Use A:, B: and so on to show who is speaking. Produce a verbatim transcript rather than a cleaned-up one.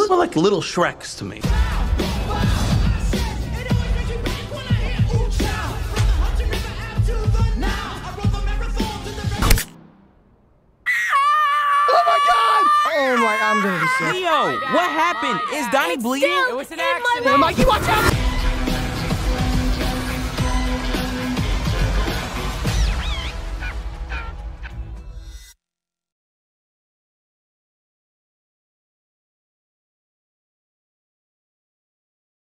A: look more like little Shreks to me.
B: Oh my, I'm gonna be sick.
C: Leo, what happened? Is Donnie bleeding?
D: It was an accident.
B: Oh, Mikey, watch out!